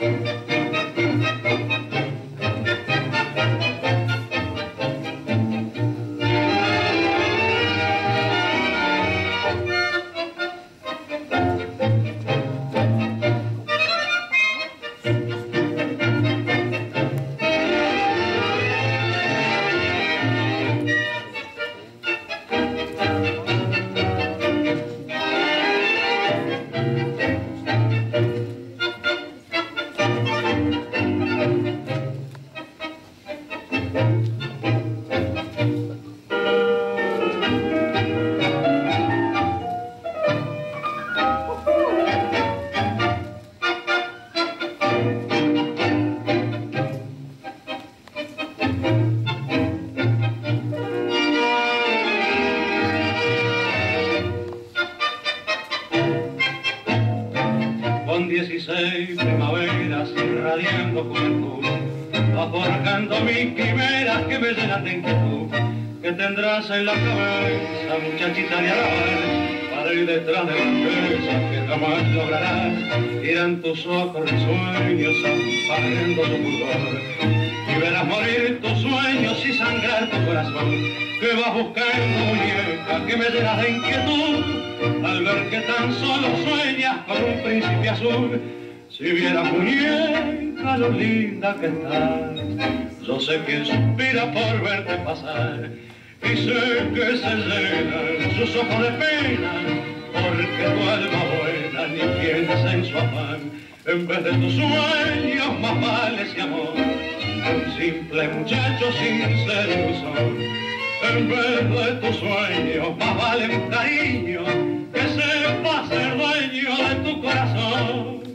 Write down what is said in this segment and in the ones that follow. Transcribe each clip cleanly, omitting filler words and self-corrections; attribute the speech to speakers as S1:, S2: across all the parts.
S1: Con 16 primaveras irradiando juventud, va forjando mis quimeras que me llenan de inquietud. Que tendrás en la cabeza, muchachita de Arabal, para ir detrás de la empresa que jamás lograrás. Irán tus ojos risueños amparando tu pudor, y verás morir tus sueños y sangrar tu corazón. Que vas buscando, muñeca, que me llenas de inquietud, al ver que tan solo sueñas con un príncipe azul. Si vieras, muñeca, lo linda que estás, yo sé quién suspira por verte pasar, y sé que se llenan sus ojos de pena, porque tu alma buena ni piensa en su afán. En vez de tus sueños más vale ese amor, un simple muchacho sin ser ilusor. En vez de tus sueños más vale un cariño que sepa ser dueño de tu corazón.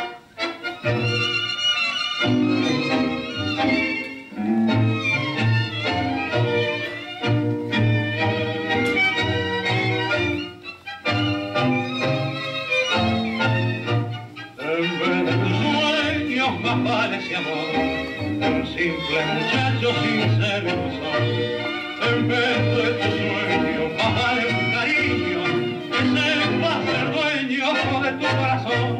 S1: En vez de tus sueños más vale ese amor, un simple muchacho sin ser ilusor. En vez de tus sueños, más vale un cariño que sepa ser dueño de tu corazón.